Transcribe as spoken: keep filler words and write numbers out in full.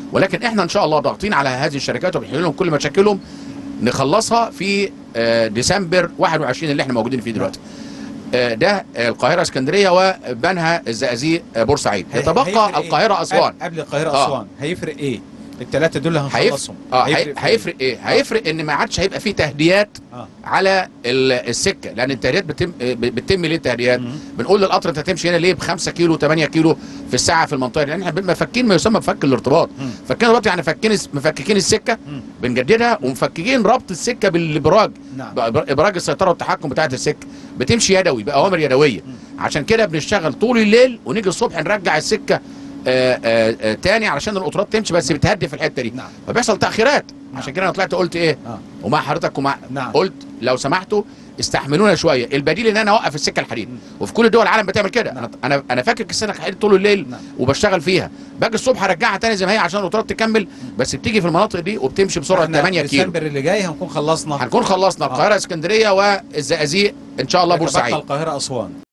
ولكن احنا ان شاء الله ضاغطين على هذه الشركات وبنحل لهم كل مشاكلهم نخلصها في ديسمبر واحد وعشرين اللي احنا موجودين فيه دلوقتي. ده القاهره اسكندريه وبنها الزقازيق بورسعيد. يتبقى القاهره اسوان. قبل القاهره آه. اسوان هيفرق ايه؟ الثلاثه دول اللي هنخلصهم اه هيفرق, هيفرق ايه؟ آه. هيفرق ان ما عادش هيبقى فيه تهديات آه. على السكه، لان التهديات بتتم بتتم ليه التهديات؟ بنقول للقطر انت هتمشي هنا ليه ب خمسة كيلو ثمانية كيلو في الساعه في المنطقه دي، لان احنا مفكين ما يسمى بفك الارتباط. فكنا دلوقتي يعني فكين مفككين السكه بنجددها ومفككين ربط السكه بالابراج. نعم. ابراج السيطره والتحكم بتاعه السكه بتمشي يدوي باوامر يدويه. عشان كده بنشتغل طول الليل ونيجي الصبح نرجع السكه آآ آآ تاني علشان القطارات تمشي، بس بتهدي في الحته دي. نعم. فبيحصل تاخيرات. نعم. عشان كده انا طلعت قلت ايه آه. ومع حضرتك ومع نعم. قلت لو سمحتوا استحملونا شويه، البديل ان انا اوقف السكه الحديد. وفي كل دول العالم بتعمل كده. نعم. انا انا انا فاكر السكه الحديد طول الليل. نعم. وبشتغل فيها، باجي الصبح ارجعها تاني زي ما هي عشان القطارات تكمل، بس بتيجي في المناطق دي وبتمشي بسرعه ثمانية كيلو. ديسمبر اللي جاي هنكون خلصنا هنكون خلصنا القاهره آه. اسكندريه والزقازيق ان شاء الله بورسعيد. القاهره اسوان.